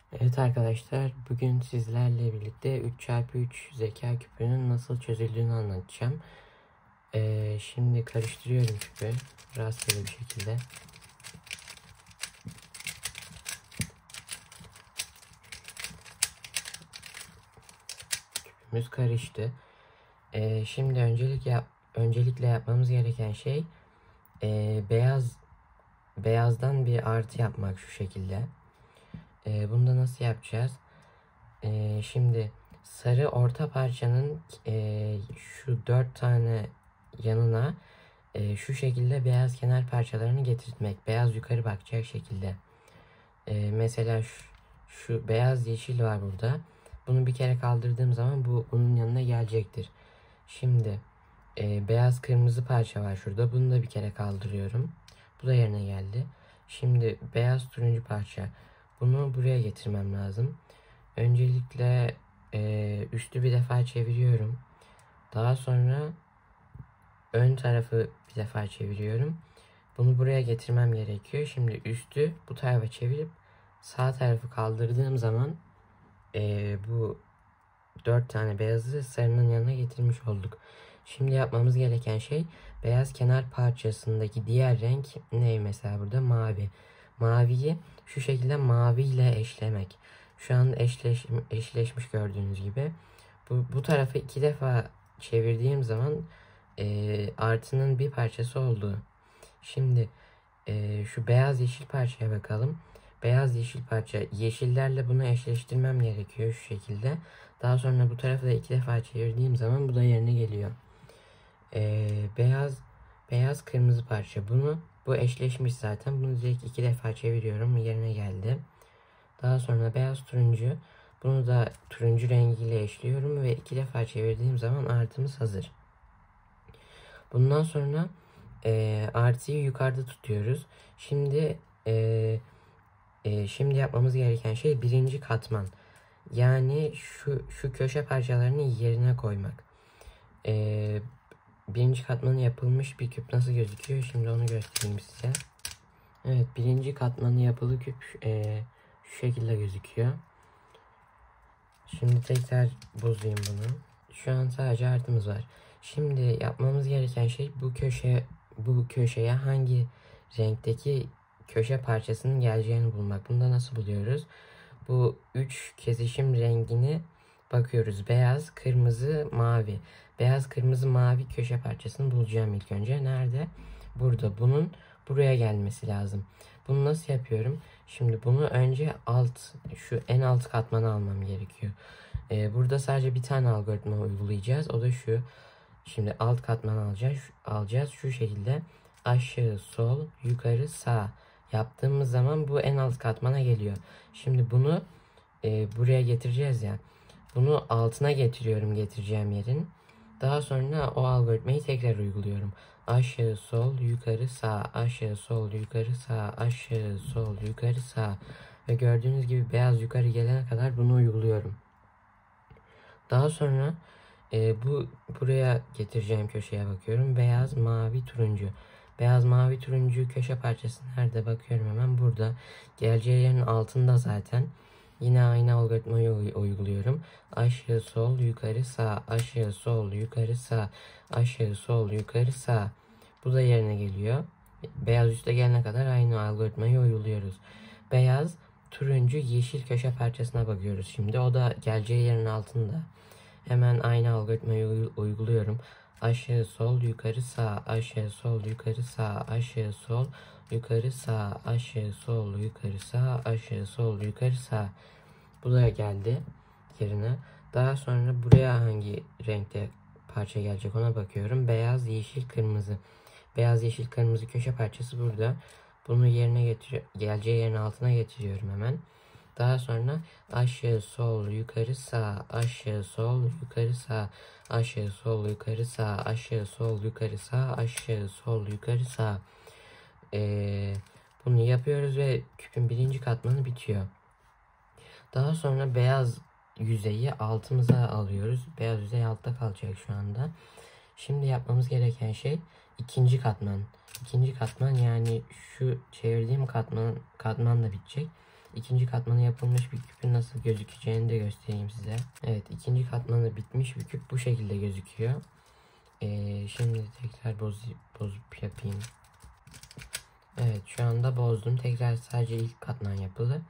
Evet arkadaşlar, bugün sizlerle birlikte 3x3 zeka küpünün nasıl çözüldüğünü anlatacağım. Şimdi karıştırıyorum küpü rastgele bir şekilde. Küpümüz karıştı. Şimdi öncelikle yapmamız gereken şey beyazdan bir artı yapmak şu şekilde. Bunu da nasıl yapacağız? Şimdi sarı orta parçanın şu 4 tane yanına şu şekilde beyaz kenar parçalarını getirtmek. Beyaz yukarı bakacak şekilde. Mesela şu beyaz yeşil var burada. Bunu bir kere kaldırdığım zaman bunun yanına gelecektir. Şimdi beyaz kırmızı parça var şurada. Bunu da bir kere kaldırıyorum. Bu da yerine geldi. Şimdi beyaz turuncu parça. Bunu buraya getirmem lazım. Öncelikle üstü bir defa çeviriyorum. Daha sonra ön tarafı bir defa çeviriyorum. Bunu buraya getirmem gerekiyor. Şimdi üstü bu tarafa çevirip sağ tarafı kaldırdığım zaman bu 4 tane beyazı sarının yanına getirmiş olduk. Şimdi yapmamız gereken şey beyaz kenar parçasındaki diğer renk ne? Mesela burada mavi. Maviyi şu şekilde mavi ile eşlemek. Şu an eşleşmiş gördüğünüz gibi. Bu tarafı 2 defa çevirdiğim zaman artının bir parçası oldu. Şimdi şu beyaz yeşil parçaya bakalım. Beyaz yeşil parça, yeşillerle bunu eşleştirmem gerekiyor şu şekilde. Daha sonra bu tarafı da 2 defa çevirdiğim zaman bu da yerine geliyor. Beyaz kırmızı parça, bu eşleşmiş zaten. Bunu direkt 2 defa çeviriyorum, yerine geldi. Daha sonra beyaz turuncu, bunu da turuncu rengiyle eşliyorum ve 2 defa çevirdiğim zaman artımız hazır. Bundan sonra artıyı yukarıda tutuyoruz. Şimdi yapmamız gereken şey birinci katman. Yani şu köşe parçalarını yerine koymak. Birinci katmanı yapılmış bir küp nasıl gözüküyor? Şimdi onu göstereyim size. Evet, birinci katmanı yapılı küp şu şekilde gözüküyor. Şimdi tekrar bozayım bunu. Şu an sadece artımız var. Şimdi yapmamız gereken şey bu köşeye hangi renkteki köşe parçasının geleceğini bulmak. Bunu da nasıl buluyoruz? Bu 3 kesişim rengini bakıyoruz. Beyaz, kırmızı, mavi. Beyaz, kırmızı, mavi köşe parçasını bulacağım ilk önce. Nerede? Burada. Bunun buraya gelmesi lazım. Bunu nasıl yapıyorum? Şimdi bunu önce şu en alt katmanı almam gerekiyor. Burada sadece bir tane algoritma uygulayacağız. O da şu. Şimdi alt katmanı alacağız. Şu şekilde aşağı, sol, yukarı, sağ yaptığımız zaman bu en alt katmana geliyor. Şimdi bunu buraya getireceğiz ya. Bunu altına getiriyorum, getireceğim yerin. Daha sonra o algoritmayı tekrar uyguluyorum. Aşağı, sol, yukarı, sağ, aşağı, sol, yukarı, sağ, aşağı, sol, yukarı, sağ. Ve gördüğünüz gibi beyaz yukarı gelene kadar bunu uyguluyorum. Daha sonra buraya getireceğim köşeye bakıyorum. Beyaz, mavi, turuncu. Beyaz, mavi, turuncu köşe parçası nerede bakıyorum, hemen burada. Geleceği yerin altında zaten. Yine aynı algoritmayı uyguluyorum. Aşağı, sol, yukarı, sağ. Aşağı, sol, yukarı, sağ. Aşağı, sol, yukarı, sağ. Bu da yerine geliyor. Beyaz üste gelene kadar aynı algoritmayı uyguluyoruz. Beyaz, turuncu, yeşil köşe parçasına bakıyoruz şimdi. O da geleceği yerin altında. Hemen aynı algoritmayı uyguluyorum. Aşağı, sol, yukarı, sağ. Aşağı, sol, yukarı, sağ. Aşağı, sol, yukarı, sağ. Aşağı, sol, yukarı, sağ. Aşağı, sol, yukarı, sağ. Bu da geldi yerine. Daha sonra buraya hangi renkte parça gelecek ona bakıyorum. Beyaz, yeşil, kırmızı. Beyaz, yeşil, kırmızı köşe parçası burada. Bunu geleceği yerin altına getiriyorum hemen. Daha sonra aşağı, sol, yukarı, sağ, aşağı, sol, yukarı, sağ, aşağı, sol, yukarı, sağ, aşağı, sol, yukarı, sağ, aşağı, sol, yukarı, sağ. Bunu yapıyoruz ve küpün birinci katmanı bitiyor. Daha sonra beyaz yüzeyi altımıza alıyoruz. Beyaz yüzey altta kalacak şu anda. Şimdi yapmamız gereken şey ikinci katman. İkinci katman, yani şu çevirdiğim katman da bitecek. ikinci katmanı yapılmış bir küpün nasıl gözükeceğini de göstereyim size. Evet, ikinci katmanı bitmiş bir küp bu şekilde gözüküyor. Şimdi tekrar bozup yapayım. Evet, şu anda bozdum. Tekrar sadece ilk katman yapılı.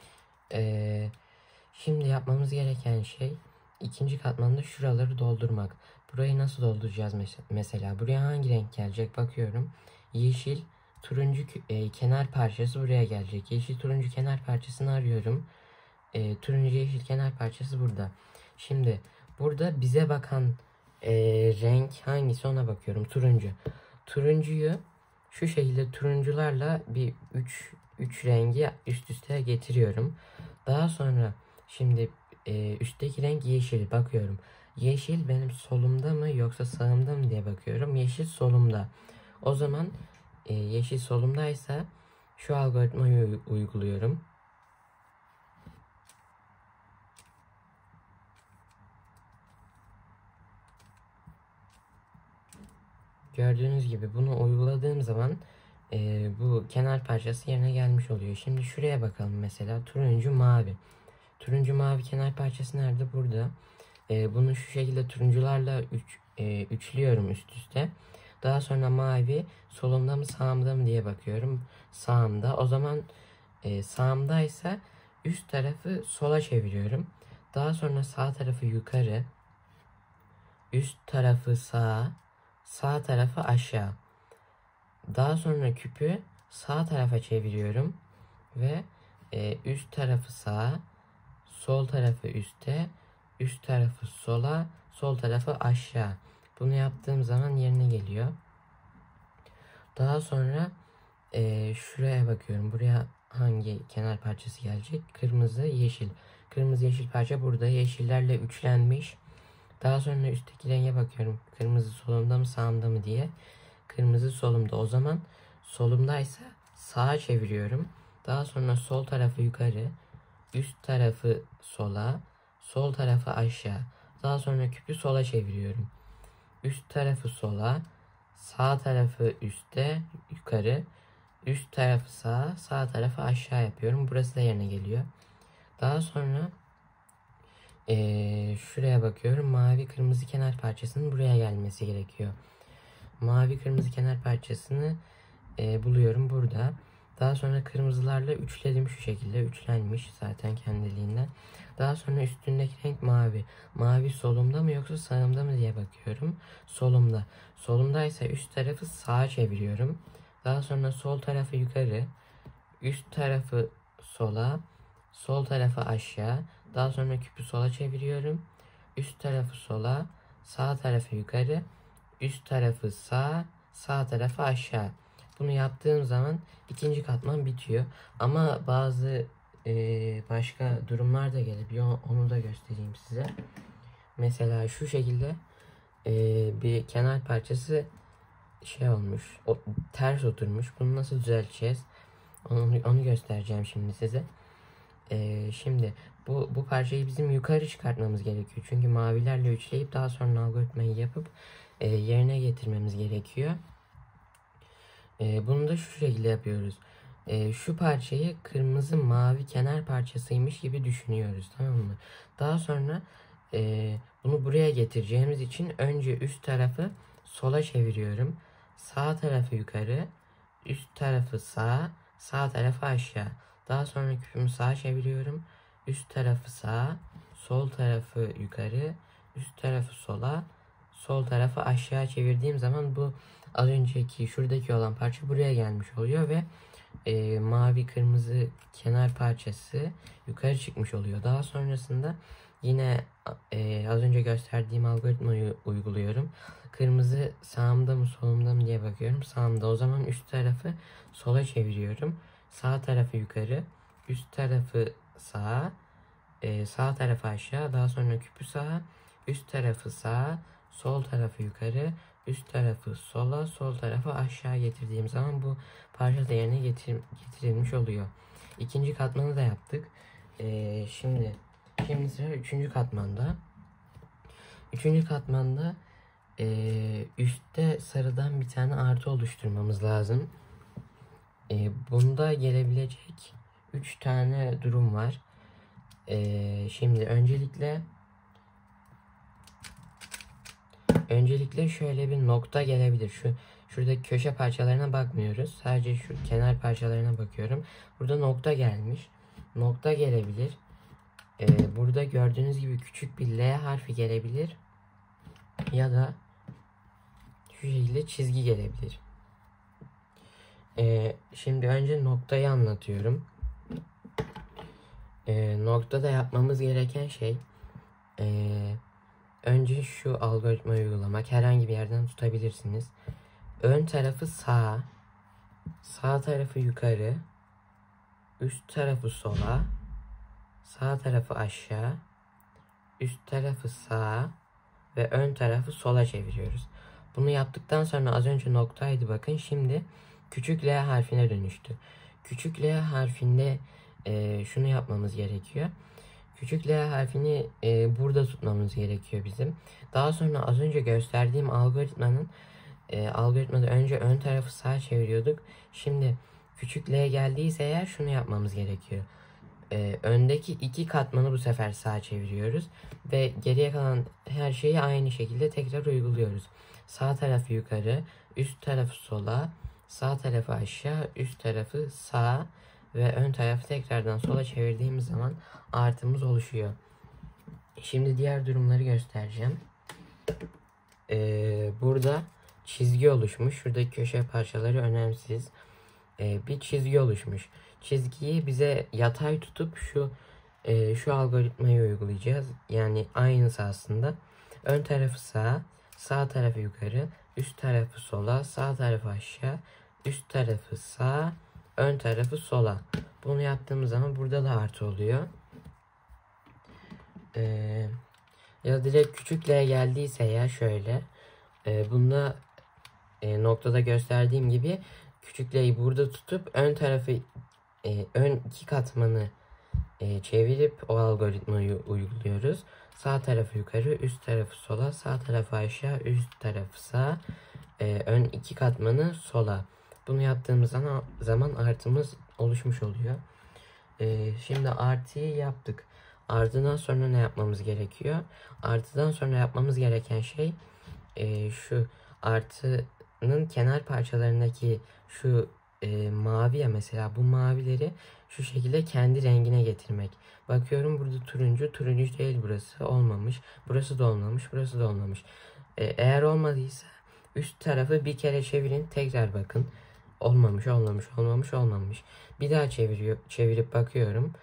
Şimdi yapmamız gereken şey ikinci katmanda şuraları doldurmak. Burayı nasıl dolduracağız mesela? Buraya hangi renk gelecek? Bakıyorum. Yeşil, turuncu kenar parçası buraya gelecek. Yeşil, turuncu kenar parçasını arıyorum. Turuncu, yeşil kenar parçası burada. Şimdi burada bize bakan renk hangisi ona bakıyorum. Turuncu. Turuncuyu şu şekilde turuncularla bir 3 rengi üst üste getiriyorum. Daha sonra şimdi üstteki renk yeşil, bakıyorum. Yeşil benim solumda mı yoksa sağımda mı diye bakıyorum. Yeşil solumda. O zaman yeşil solumdaysa şu algoritmayı uyguluyorum. Gördüğünüz gibi bunu uyguladığım zaman bu kenar parçası yerine gelmiş oluyor. Şimdi şuraya bakalım mesela, turuncu mavi. Turuncu mavi kenar parçası nerede? Burada. Bunu şu şekilde turuncularla üçlüyorum üst üste. Daha sonra mavi solumda mı sağımda mı diye bakıyorum. Sağımda. O zaman sağımdaysa üst tarafı sola çeviriyorum. Daha sonra sağ tarafı yukarı, üst tarafı sağa, sağ tarafı aşağı. Daha sonra küpü sağ tarafa çeviriyorum ve üst tarafı sağa, sol tarafı üste, üst tarafı sola, sol tarafı aşağı. Bunu yaptığım zaman yerine geliyor. Daha sonra şuraya bakıyorum. Buraya hangi kenar parçası gelecek? Kırmızı, yeşil. Kırmızı, yeşil parça burada. Yeşillerle üçlenmiş. Daha sonra üstteki renge bakıyorum. Kırmızı solumda mı sağımda mı diye. Kırmızı solumda. O zaman solumdaysa sağa çeviriyorum. Daha sonra sol tarafı yukarı, üst tarafı sola, sol tarafı aşağı. Daha sonra küpü sola çeviriyorum. Üst tarafı sola, sağ tarafı üste, yukarı, üst tarafı sağa, sağ tarafı aşağı yapıyorum. Burası da yerine geliyor. Daha sonra şuraya bakıyorum. Mavi kırmızı kenar parçasının buraya gelmesi gerekiyor. Mavi kırmızı kenar parçasını buluyorum burada. Daha sonra kırmızılarla üçledim şu şekilde. Üçlenmiş zaten kendiliğinden. Daha sonra üstündeki renk mavi. Mavi solumda mı yoksa sağımda mı diye bakıyorum. Solumda. Solumdaysa üst tarafı sağa çeviriyorum. Daha sonra sol tarafı yukarı, üst tarafı sola, sol tarafı aşağı. Daha sonra küpü sola çeviriyorum. Üst tarafı sola, sağ tarafı yukarı, üst tarafı sağ, sağ tarafı aşağı. Bunu yaptığım zaman ikinci katman bitiyor. Ama bazı başka durumlar da gelebiliyor. Onu da göstereyim size. Mesela şu şekilde bir kenar parçası şey olmuş, ters oturmuş. Bunu nasıl düzelteceğiz? Onu göstereceğim şimdi size. Şimdi bu parçayı bizim yukarı çıkartmamız gerekiyor. Çünkü mavilerle üçleyip daha sonra algoritmayı yapıp yerine getirmemiz gerekiyor. Bunu da şu şekilde yapıyoruz. Şu parçayı kırmızı mavi kenar parçasıymış gibi düşünüyoruz, tamam mı? Daha sonra bunu buraya getireceğimiz için önce üst tarafı sola çeviriyorum. Sağ tarafı yukarı, üst tarafı sağa, sağ tarafı aşağı. Daha sonra küpümü sağa çeviriyorum. Üst tarafı sağa, sol tarafı yukarı, üst tarafı sola, sol tarafı aşağı çevirdiğim zaman bu az önceki şuradaki olan parça buraya gelmiş oluyor ve mavi kırmızı kenar parçası yukarı çıkmış oluyor. Daha sonrasında yine az önce gösterdiğim algoritmayı uyguluyorum. Kırmızı sağımda mı solumda mı diye bakıyorum. Sağımda. O zaman üst tarafı sola çeviriyorum. Sağ tarafı yukarı, üst tarafı sağa, sağ tarafı aşağı. Daha sonra küpü sağa, üst tarafı sağa, sol tarafı yukarı, üst tarafı sola, sol tarafı aşağı getirdiğim zaman bu parça da yerine getirilmiş oluyor. İkinci katmanı da yaptık. Şimdi sıra üçüncü katmanda. Üçüncü katmanda üstte sarıdan bir tane artı oluşturmamız lazım. Bunda gelebilecek 3 tane durum var. Şimdi öncelikle şöyle bir nokta gelebilir. Şuradaki köşe parçalarına bakmıyoruz. Sadece şu kenar parçalarına bakıyorum. Burada nokta gelmiş. Nokta gelebilir. Burada gördüğünüz gibi küçük bir L harfi gelebilir. Ya da şu şekilde çizgi gelebilir. Şimdi önce noktayı anlatıyorum. Noktada yapmamız gereken şey önce şu algoritmayı uygulamak. Herhangi bir yerden tutabilirsiniz. Ön tarafı sağ, sağ tarafı yukarı, üst tarafı sola, sağ tarafı aşağı, üst tarafı sağa ve ön tarafı sola çeviriyoruz. Bunu yaptıktan sonra az önce noktaydı bakın. Şimdi küçük L harfine dönüştü. Küçük L harfinde şunu yapmamız gerekiyor. Küçük L harfini burada tutmamız gerekiyor bizim. Daha sonra az önce gösterdiğim algoritmada önce ön tarafı sağa çeviriyorduk. Şimdi küçük L geldiyse eğer şunu yapmamız gerekiyor. Öndeki iki katmanı bu sefer sağa çeviriyoruz. Ve geriye kalan her şeyi aynı şekilde tekrar uyguluyoruz. Sağ tarafı yukarı, üst tarafı sola, sağ tarafı aşağı, üst tarafı sağa ve ön tarafı tekrardan sola çevirdiğimiz zaman artımız oluşuyor. Şimdi diğer durumları göstereceğim. Burada çizgi oluşmuş. Şuradaki köşe parçaları önemsiz. Bir çizgi oluşmuş. Çizgiyi bize yatay tutup şu algoritmayı uygulayacağız. Yani aynısı aslında. Ön tarafı sağ, sağ tarafı yukarı, üst tarafı sola, sağ tarafı aşağı, üst tarafı sağ, ön tarafı sola. Bunu yaptığımız zaman burada da artı oluyor. Ya direkt küçük L geldiyse ya şöyle. Bunda noktada gösterdiğim gibi küçük L'yi burada tutup ön tarafı ön iki katmanı çevirip o algoritmayı uyguluyoruz. Sağ tarafı yukarı, üst tarafı sola, sağ tarafı aşağı, üst tarafı sağ, ön iki katmanı sola. Bunu yaptığımız zaman artımız oluşmuş oluyor. Şimdi artıyı yaptık. Artıdan sonra ne yapmamız gerekiyor? Artıdan sonra yapmamız gereken şey şu artının kenar parçalarındaki şu mavi ya mesela bu mavileri şu şekilde kendi rengine getirmek. Bakıyorum burada turuncu değil burası olmamış. Burası da olmamış, burası da olmamış. Eğer olmadıysa üst tarafı bir kere çevirin tekrar bakın. Olmamış. Bir daha çevirip bakıyorum.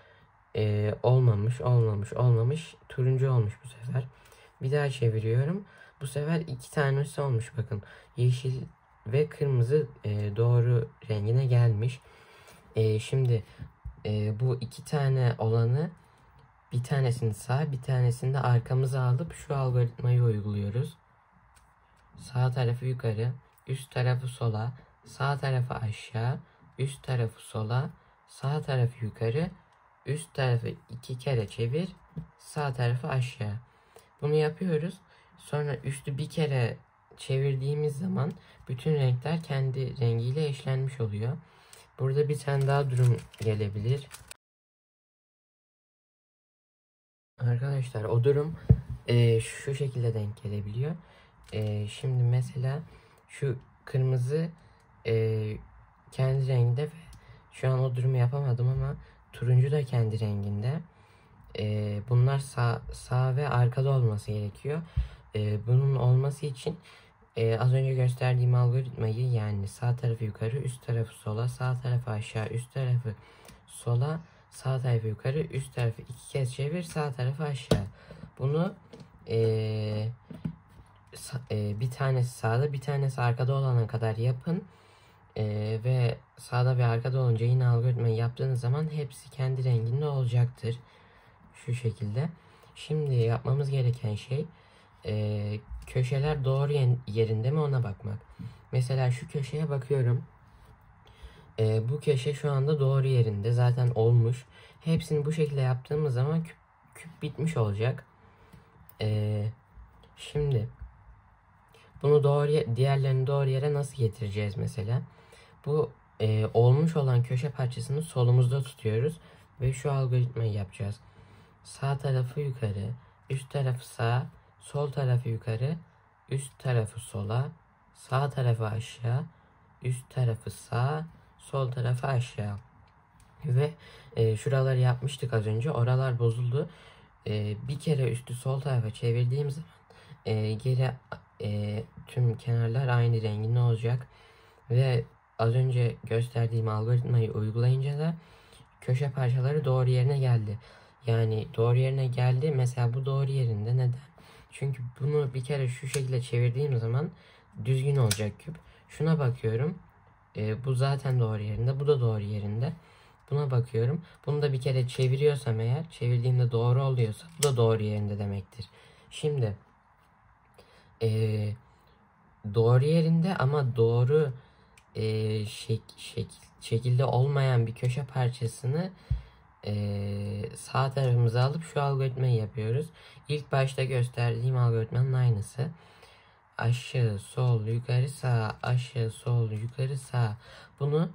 Olmamış. Turuncu olmuş bu sefer. Bir daha çeviriyorum. Bu sefer iki tanesi olmuş bakın. Yeşil ve kırmızı doğru rengine gelmiş. Şimdi bu iki tane olanı bir tanesini sağ bir tanesini de arkamıza alıp şu algoritmayı uyguluyoruz. Sağ tarafı yukarı, üst tarafı sola, sağ tarafı aşağı, üst tarafı sola, sağ tarafı yukarı, üst tarafı iki kere çevir, sağ tarafı aşağı. Bunu yapıyoruz. Sonra üstü bir kere çevirdiğimiz zaman bütün renkler kendi rengiyle eşlenmiş oluyor. Burada bir tane daha durum gelebilir. Arkadaşlar o durum şu şekilde denk gelebiliyor. Şimdi mesela şu kırmızı kendi renginde ve şu an o durumu yapamadım ama turuncu da kendi renginde. Bunlar sağ ve arkada olması gerekiyor. Bunun olması için az önce gösterdiğim algoritmayı yani sağ tarafı yukarı, üst tarafı sola, sağ tarafı aşağı, üst tarafı sola, sağ tarafı yukarı, üst tarafı iki kez çevir, sağ tarafı aşağı. Bunu bir tanesi sağda bir tanesi arkada olana kadar yapın. Ve sağda ve arkada olunca yine algoritmayı yaptığınız zaman hepsi kendi renginde olacaktır. Şu şekilde. Şimdi yapmamız gereken şey köşeler doğru yerinde mi ona bakmak. Mesela şu köşeye bakıyorum. Bu köşe şu anda doğru yerinde. Zaten olmuş. Hepsini bu şekilde yaptığımız zaman küp bitmiş olacak. Şimdi bunu diğerlerini doğru yere nasıl getireceğiz mesela? Bu olmuş olan köşe parçasını solumuzda tutuyoruz ve şu algoritmayı yapacağız. Sağ tarafı yukarı, üst tarafı sağ, sol tarafı yukarı, üst tarafı sola, sağ tarafı aşağı, üst tarafı sağ, sol tarafı aşağı. Ve şuraları yapmıştık az önce. Oralar bozuldu. Bir kere üstü sol tarafa çevirdiğim zaman geri tüm kenarlar aynı renginde olacak. Ve az önce gösterdiğim algoritmayı uygulayınca da köşe parçaları doğru yerine geldi. Yani doğru yerine geldi. Mesela bu doğru yerinde. Neden? Çünkü bunu bir kere şu şekilde çevirdiğim zaman düzgün olacak küp. Şuna bakıyorum. Bu zaten doğru yerinde. Bu da doğru yerinde. Buna bakıyorum. Bunu da bir kere çeviriyorsam eğer, çevirdiğimde doğru oluyorsa bu da doğru yerinde demektir. Şimdi doğru yerinde ama doğru şekilde olmayan bir köşe parçasını sağ tarafımıza alıp şu algoritmayı yapıyoruz. İlk başta gösterdiğim algoritmanın aynısı. Aşağı, sol, yukarı, sağ, aşağı, sol, yukarı, sağ. Bunu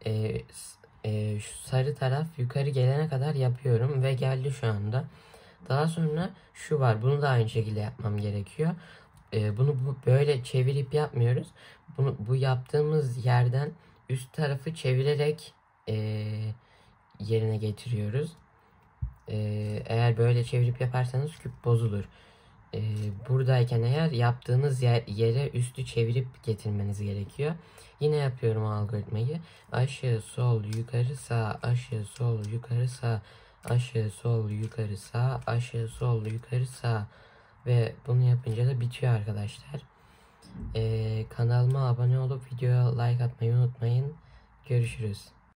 şu sarı taraf yukarı gelene kadar yapıyorum ve geldi şu anda. Daha sonra şu var. Bunu da aynı şekilde yapmam gerekiyor. Bunu böyle çevirip yapmıyoruz. Bu yaptığımız yerden üst tarafı çevirerek yerine getiriyoruz. Eğer böyle çevirip yaparsanız küp bozulur. Buradayken eğer yaptığınız yere üstü çevirip getirmeniz gerekiyor. Yine yapıyorum algoritmayı. Aşağı, sol, yukarı, sağ, aşağı, sol, yukarı, sağ, aşağı, sol, yukarı, sağ, aşağı, sol, yukarı, sağ. Ve bunu yapınca da bitiyor arkadaşlar. Kanalıma abone olup videoya like atmayı unutmayın. Görüşürüz.